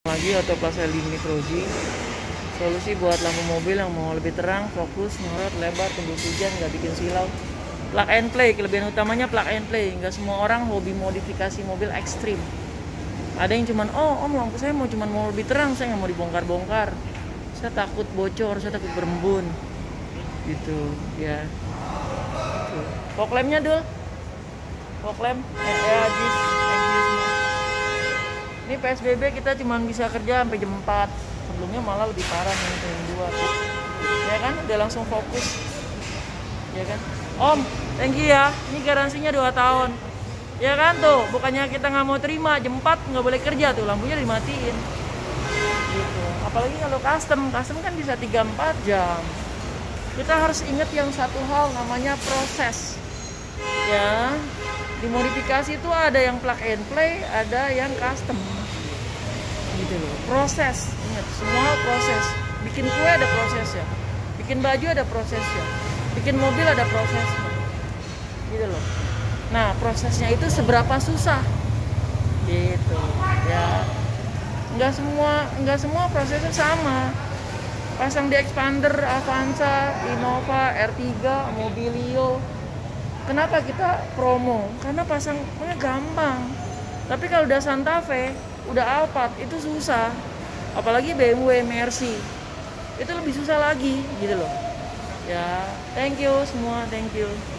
Lagi Autoplaza Limit Roji, solusi buat lampu mobil yang mau lebih terang, fokus, nyorot, lebar, tembus hujan, nggak bikin silau. Plug and play, kelebihan utamanya plug and play. Nggak semua orang hobi modifikasi mobil ekstrim. Ada yang cuman, oh om lampu saya mau cuman mau lebih terang, saya nggak mau dibongkar-bongkar. Saya takut bocor, saya takut berembun. Gitu, ya. Gitu. Fog lampnya dul, fog lamp, ya, thank you semua. Ini PSBB kita cuma bisa kerja sampai jam 4. Sebelumnya malah lebih parah nih jam 2. Ya kan? Udah langsung fokus. Ya kan? Om, thank you ya. Ini garansinya 2 tahun. Ya kan tuh, bukannya kita nggak mau terima, jam 4 nggak boleh kerja tuh, lampunya dimatiin. Gitu. Apalagi kalau custom kan bisa 3-4 jam. Kita harus ingat yang satu hal namanya proses. Ya, dimodifikasi itu ada yang plug and play, ada yang custom. Gitu loh. Proses, ingat semua proses. Bikin kue ada prosesnya, bikin baju ada prosesnya, bikin mobil ada prosesnya. Gitu loh. Nah, prosesnya itu seberapa susah? Gitu. Ya. Nggak semua prosesnya sama. Pasang di Expander, Avanza, Innova, R3, Mobilio. Kenapa kita promo? Karena pasangnya gampang. Tapi kalau udah Santa Fe, udah Alphard, itu susah. Apalagi BMW, Mercy. Itu lebih susah lagi, gitu loh. Ya, thank you semua, thank you.